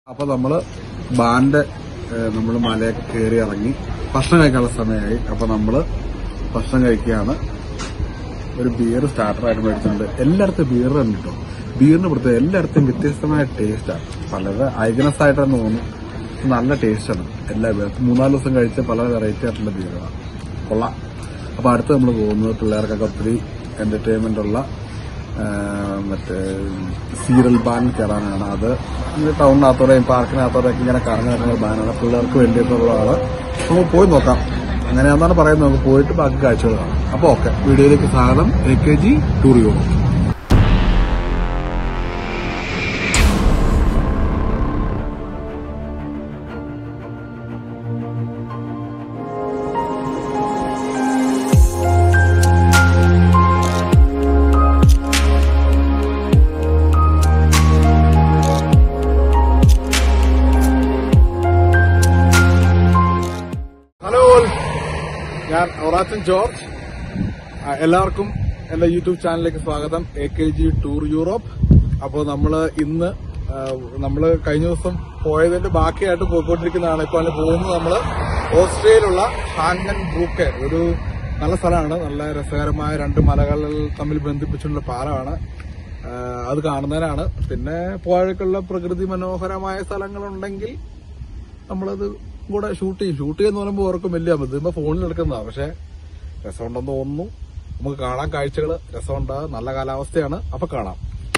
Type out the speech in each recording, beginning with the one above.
അപ്പൊ നമ്മള് ബാൻഡ് നമ്മള് മലയൊക്കെ കയറി ഇറങ്ങി ഭക്ഷണം കഴിക്കാനുള്ള സമയമായി. അപ്പൊ നമ്മള് ഭക്ഷണം കഴിക്കുകയാണ്. ഒരു ബിയർ സ്റ്റാർട്ടറായിട്ട് മേടിച്ചിട്ടുണ്ട്. എല്ലായിടത്തും ബിയർ ഉണ്ട് കേട്ടോ. ബിയറിന് പ്രത്യേകം എല്ലായിടത്തും വ്യത്യസ്തമായ ടേസ്റ്റാണ്. പലത് ഐഗനസ് ആയിട്ടാണ് തോന്നുന്നു. നല്ല ടേസ്റ്റാണ് എല്ലാ ബിയറും. 3-4 ദിവസം കഴിച്ച് പല വെറൈറ്റി ആയിട്ടുള്ള ബിയറുകളാണ്. കൊള്ളാം. അപ്പൊ അടുത്ത് നമ്മൾ പോകുന്നത് പിള്ളേർക്കൊക്കെ ഒത്തിരി എന്റർടൈൻമെന്റ് ഉള്ള മറ്റേ സീരിയൽ ബാൻ കയറാനാണ്. അത് ടൗണിനകത്തോടെയും പാർക്കിനകത്തോടെയൊക്കെ ഇങ്ങനെ കറങ്ങി നടക്കുന്ന ബാനാണ്. പിള്ളേർക്ക് വേണ്ടിയിട്ടുള്ളതാണ്. നമുക്ക് പോയി നോക്കാം. അങ്ങനെയാണെന്നാണ് പറയുന്നത്. നമുക്ക് പോയിട്ട് ബാക്കി കാഴ്ചകൾ കാണാം. അപ്പൊ ഓക്കെ, വീഡിയോയിലേക്ക് സ്വാഗതം. AKG tour Europe. ഞാൻ ഒറാച്ചൻ ജോർജ്. എല്ലാവർക്കും എന്റെ യൂട്യൂബ് ചാനലിലേക്ക് സ്വാഗതം. AKG tour Europe. അപ്പോൾ നമ്മള് കഴിഞ്ഞ ദിവസം പോയതിന്റെ ബാക്കിയായിട്ട് പോയിക്കൊണ്ടിരിക്കുന്നതാണ്. ഇപ്പോൾ അതിന് പോകുന്നത് നമ്മള് ഓസ്ട്രിയയിലുള്ള ഹാൻഗൻ ബ്രൂക്ക്. ഒരു നല്ല സ്ഥലമാണ്. നല്ല രസകരമായ 2 മലകൾ തമ്മിൽ ബന്ധിപ്പിച്ചുള്ള പാലമാണ്. അത് കാണുന്നതിനാണ്. പിന്നെ പോയക്കുള്ള പ്രകൃതി മനോഹരമായ സ്ഥലങ്ങളുണ്ടെങ്കിൽ നമ്മളത് കൂടെ ഷൂട്ട് ചെയ്യുന്ന പറയുമ്പോൾ ഓർക്കും വലിയ ഇതിപ്പോ ഫോണിൽ എടുക്കുന്നതാണ്. പക്ഷെ രസമുണ്ടെന്ന് തോന്നുന്നു. നമുക്ക് കാണാൻ കാഴ്ചകൾ രസമുണ്ട്. നല്ല കാലാവസ്ഥയാണ്. അപ്പൊ കാണാം.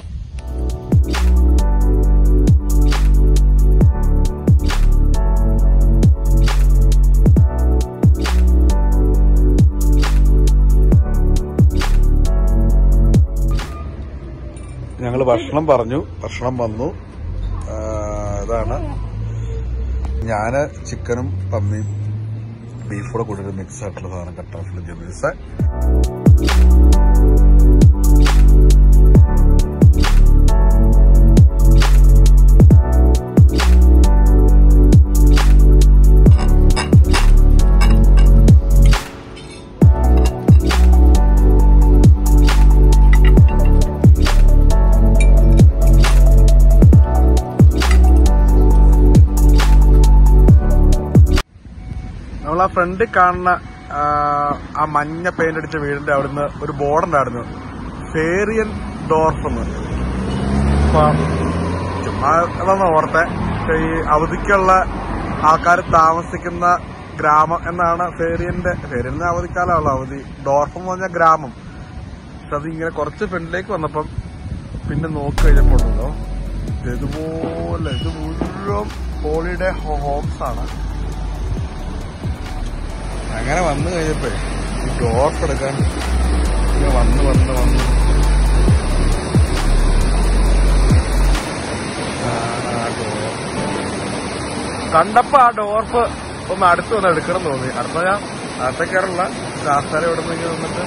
ഞങ്ങള് ഭക്ഷണം പറഞ്ഞു. ഭക്ഷണം വന്നു. ഇതാണ്. ഞാന് ചിക്കനും പന്നിയും ബീഫ് കൂടെ കൂടി മിക്സ് ആയിട്ടുള്ള സാധനം കട്ടാഫില് ജമീസ. നമ്മളാ ഫ്രണ്ടിൽ കാണുന്ന ആ മഞ്ഞ പെയിന്റ് അടിച്ച വീടിന്റെ അവിടുന്ന് ഒരു ബോർഡ് ഉണ്ടായിരുന്നു, ഫേറിയൻ ഡോർഫ് എന്ന്. അതൊന്ന് ഓർത്തെ. ഈ അവധിക്കുള്ള ആൾക്കാർ താമസിക്കുന്ന ഗ്രാമം എന്നാണ് ഫേറിയന്റെ അവധിക്കാലമുള്ള അവധി. ഡോർഫ് എന്ന് പറഞ്ഞ ഗ്രാമം. പക്ഷെ അതിങ്ങനെ കുറച്ച് ഫ്രണ്ടിലേക്ക് വന്നപ്പം പിന്നെ നോക്കി കഴിഞ്ഞപ്പോഴല്ലോ ഇതുപോലെ ഇത് മുഴുവൻ ഹോളിഡേ ഹോംസ് ആണ്. അങ്ങനെ വന്നു കഴിഞ്ഞപ്പോ ഈ ഡോർഫ് എടുക്കാൻ വന്ന് കണ്ടപ്പോ ആ ഡോർഫ് ഒന്ന് അടുത്ത് വന്ന് എടുക്കണം തോന്നി. അടുത്ത ഞാൻ അടുത്തേക്കാറുള്ള രാഷ്ട്രീയ ഇവിടെ നിന്ന് വന്നിട്ട്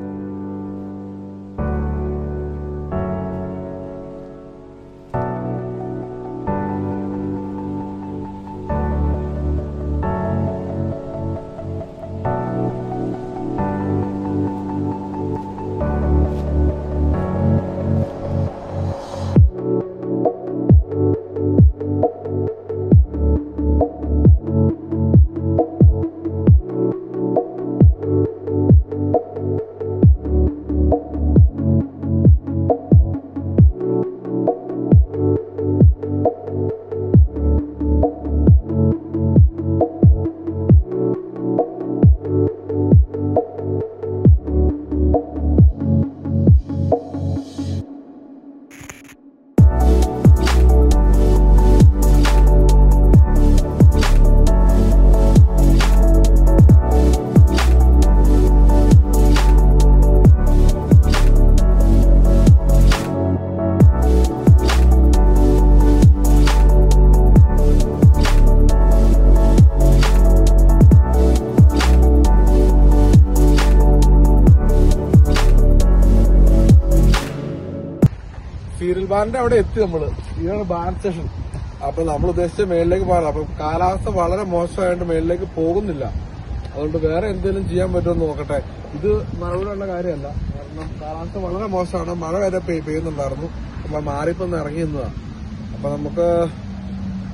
സീരിയൽ ബാറിന്റെ അവിടെ എത്തി നമ്മള്. ഇതാണ് ബാർ സ്റ്റേഷൻ. അപ്പൊ നമ്മൾ ഉദ്ദേശിച്ച മേളിലേക്ക് പോകാം. അപ്പൊ കാലാവസ്ഥ വളരെ മോശമായിട്ട് മേളിലേക്ക് പോകുന്നില്ല. അതുകൊണ്ട് വേറെ എന്തെങ്കിലും ചെയ്യാൻ പറ്റുമെന്ന് നോക്കട്ടെ. ഇത് മഴയുള്ള കാര്യമല്ല. കാരണം കാലാവസ്ഥ വളരെ മോശമാണ്. മഴ വരെ പെയ്യുന്നുണ്ടായിരുന്നു. അപ്പൊ മാറിയിപ്പൊന്ന് ഇറങ്ങി നിന്നതാണ്. അപ്പൊ നമുക്ക്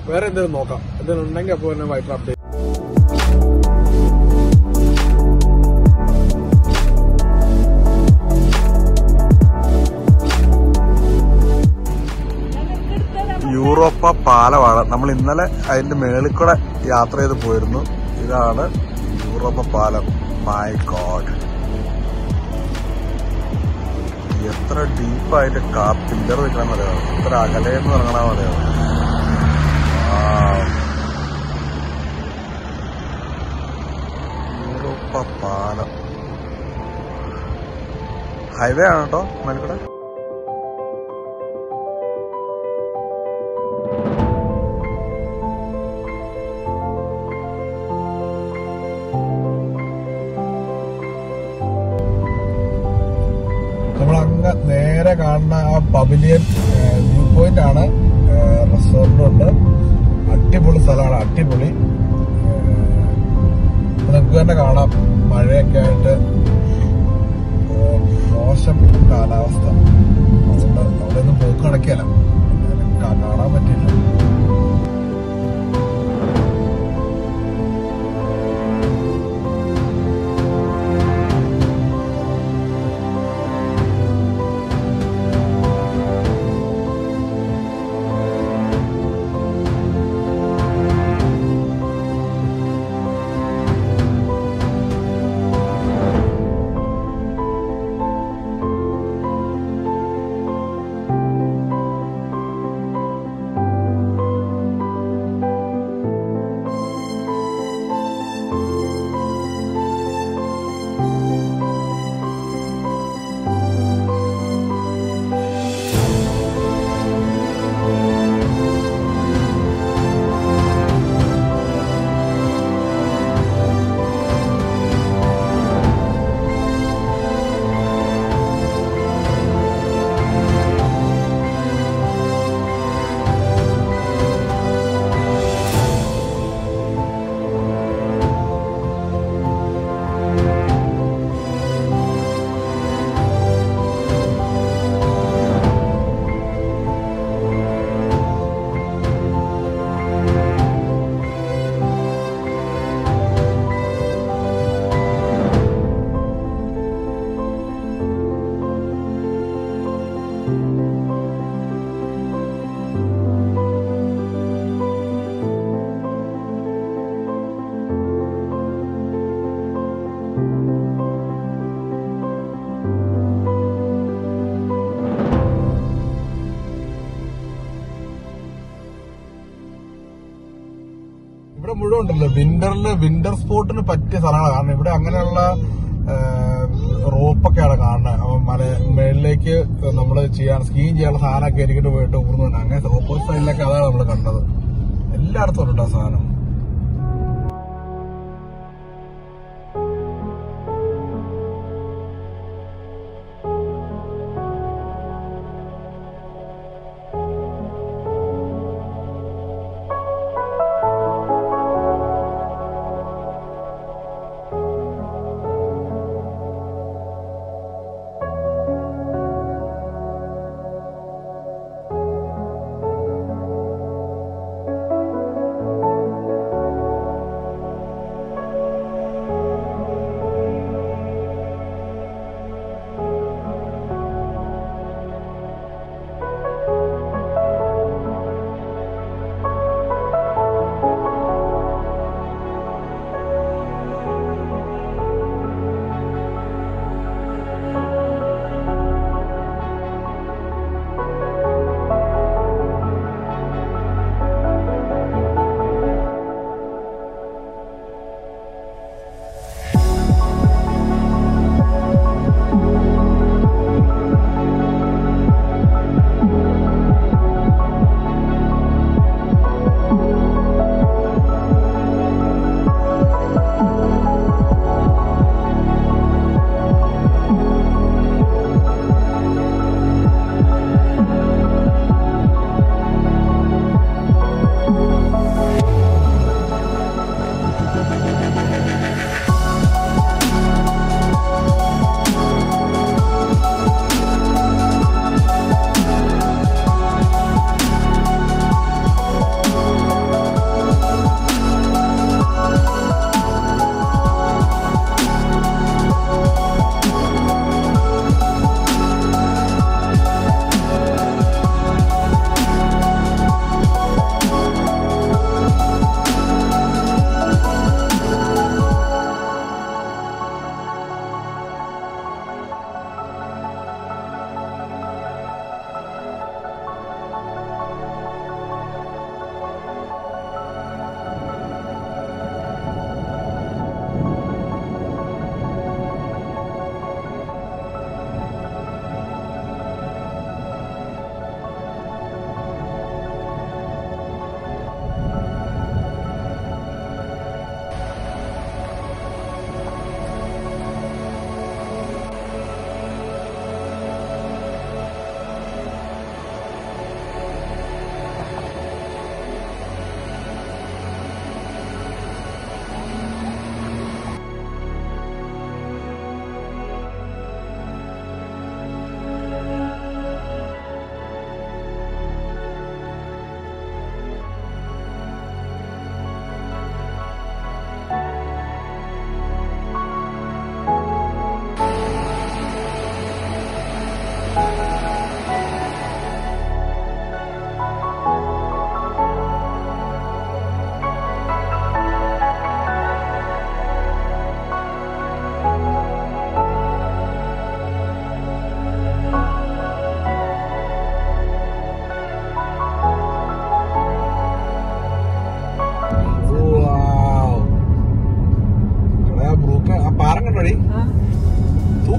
വേറെ എന്തെങ്കിലും നോക്കാം. എന്തെങ്കിലും ഉണ്ടെങ്കിൽ അപ്പോൾ തന്നെ വൈകിട്ട് അപ്ഡേറ്റ്. യൂറോപ്പ പാലമാണ്. നമ്മൾ ഇന്നലെ അതിന്റെ മേളിൽ കൂടെ യാത്ര ചെയ്ത് പോയിരുന്നു. ഇതാണ് യൂറോപ്പ പാലം. മൈ ഗോഡ്, എത്ര ഡീപ്പായിട്ട് പില്ലർ വെക്കണം അറിയാം, എത്ര അകലെന്ന് ഇറങ്ങണ അറിയാം. യൂറോപ്പ പാലം ഹൈവേ ആണ് കേട്ടോ മേൽക്കൂടെ. നമ്മളങ്ങ് നേരെ കാണുന്ന ആ പവിലിയൻ വ്യൂ പോയിന്റ് ആണ്. റെസ്റ്റോറന്റ്, അടിപൊളി സ്ഥലമാണ്, അടിപൊളി. നമുക്ക് തന്നെ കാണാം മഴയൊക്കെ ആയിട്ട് മോശം കാലാവസ്ഥ. അതുകൊണ്ട് അവിടെ ഒന്നും പോക്ക് നടക്കിയല്ല, കാണാൻ പറ്റില്ല. ഇവിടെ മുഴുവൻ ഉണ്ടല്ലോ വിന്റർ സ്പോർട്ടിന് പറ്റിയ സ്ഥലങ്ങളാണ്. കാരണം ഇവിടെ അങ്ങനെയുള്ള റോപ്പൊക്കെയാണ് കാണുന്നത്. മല മേളിലേക്ക് നമ്മൾ സ്കീം ചെയ്യാനുള്ള സാധനമൊക്കെ എനിക്കിട്ട് പോയിട്ട് ഊർന്നുണ്ട്. അങ്ങനെ ഓപ്പോസിറ്റ് സൈഡിലൊക്കെ അതാണ് നമ്മൾ കണ്ടത്. എല്ലായിടത്തും ഉണ്ട് ആ സാധനം.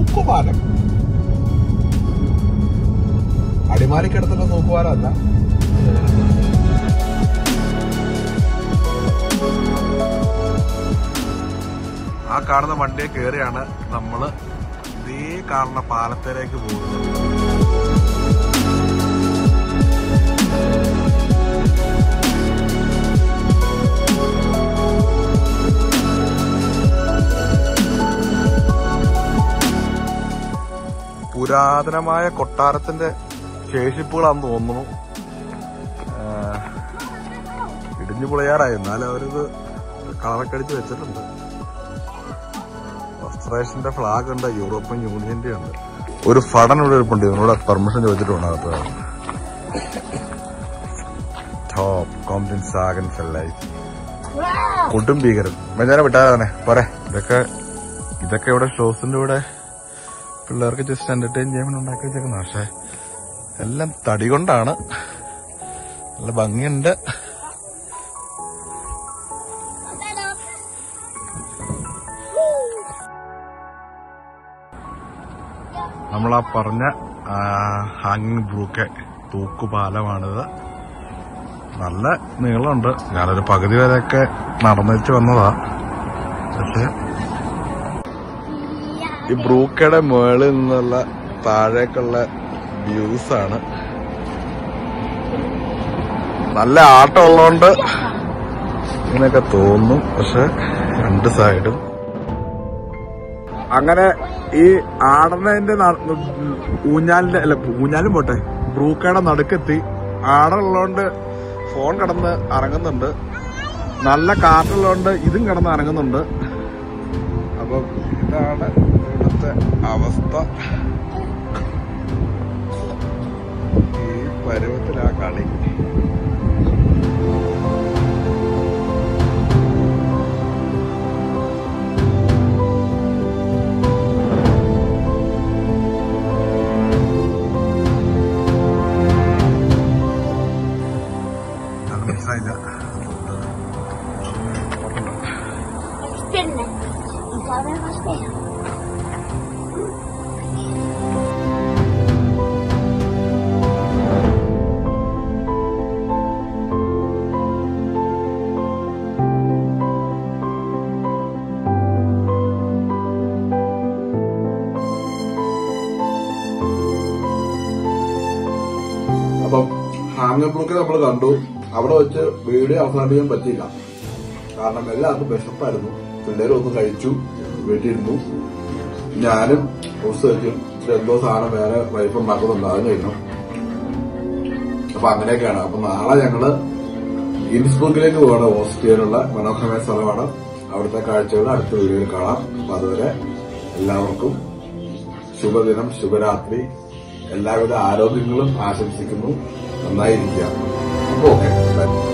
തൂക്കുപാലം. അടിമാലിക്കടുത്തുള്ള തൂക്കുപാലമല്ല. ആ കാണുന്ന വണ്ടിയെ കയറിയാണ് നമ്മള് ഇതേ കാണുന്ന പാലത്തിലേക്ക് പോകുന്നത്. പുരാതനമായ കൊട്ടാരത്തിന്റെ ശേഷിപ്പുകളാന്ന് തോന്നുന്നു. ഇടിഞ്ഞു പൊളിയാറായി, എന്നാലും അവരിത് കളറൊക്കെ അടിച്ച് വെച്ചിട്ടുണ്ട്. ഓസ്ട്രേലിയന്റെ ഫ്ലാഗ് ഉണ്ട്, യൂറോപ്യൻ യൂണിയന്റെ ഉണ്ട്. ഒരു ഫടൻ ഇവിടെ ഇരിപ്പുണ്ട്, ഇതിനോട് പെർമിഷൻ ചോദിച്ചിട്ടുണ്ട് അകത്ത്. ടോപ്പ് കോംപ്റ്റൻ സാഗൻ ഫെല്ലൈറ്റ് കൊടും ഭീകരം. മെഞ്ഞാനെ വിട്ടാതെ തന്നെ പോരെ. ഇതൊക്കെ ഇവിടെ ഷോസിന്റെ കൂടെ പിള്ളേർക്ക് ജസ്റ്റ് എന്റർടൈൻ ചെയ്യാൻ ഉണ്ടാക്കി വെച്ചേക്കുന്ന. പക്ഷെ എല്ലാം തടി കൊണ്ടാണ്, നല്ല ഭംഗിയുണ്ട്. നമ്മളാ പറഞ്ഞ ഹാങ്ങിങ് ബ്രൂക്കെ തൂക്കുപാലമാണിത്. നല്ല നീളമുണ്ട്. ഞാനൊരു പകുതി വരെയൊക്കെ നടന്നിട്ട് വന്നതാ. പക്ഷെ ഈ ബ്രൂക്കയുടെ മുകളിൽ നിന്നുള്ള താഴേക്കുള്ള വ്യൂസ് ആണ്. നല്ല ആട്ടം ഉള്ളതുകൊണ്ട് ഇങ്ങനെയൊക്കെ തോന്നും. പക്ഷെ രണ്ട് സൈഡും അങ്ങനെ ഈ ആടണതിന്റെ ഊഞ്ഞാലിന്റെ ഊഞ്ഞാലും പോട്ടെ, ബ്രൂക്കയുടെ നടുക്കെത്തി. ആടുള്ളതുകൊണ്ട് ഫോൺ കിടന്ന് അറങ്ങുന്നുണ്ട്, നല്ല കാറ്റുള്ളതുകൊണ്ട് ഇതും കിടന്ന് അറങ്ങുന്നുണ്ട്. അപ്പം ഇതാണ് ഇവിടുത്തെ അവസ്ഥ. ഈ പരുവത്തിലാ കളി. അപ്പം ഹാങ്ങിങ് ബ്രൂക്ക് നമ്മൾ കണ്ടു. അവിടെ വെച്ച് വീഡിയോ അവസാനിപ്പിക്കാൻ പറ്റിയില്ല, കാരണം എല്ലാവർക്കും വിശപ്പായിരുന്നു. പിള്ളേരും ഒന്ന് കഴിച്ചു, വീട്ടിലിരുന്നു. ഞാനും ബുക്സ് വെച്ചു. എന്തോ സാധനം വേറെ വൈഫ് ഉണ്ടാക്കുന്നുണ്ട്, അതും കഴിക്കണം. അപ്പൊ അങ്ങനെയൊക്കെയാണ്. അപ്പൊ നാളെ ഞങ്ങള് ഇൻസ്ബ്രൂക്കിലേക്ക് പോകണം. ഓസ്ട്രിയയിലുള്ള മനോഹരമായ സ്ഥലമാണ്. അവിടുത്തെ കാഴ്ചകൾ അടുത്ത വീഡിയോയിൽ കാണാം. അപ്പൊ അതുവരെ എല്ലാവർക്കും ശുഭദിനം, ശുഭരാത്രി, എല്ലാവിധ ആരോഗ്യങ്ങളും ആശംസിക്കുന്നു. നന്നായിരിക്കുക. ഓക്കെ.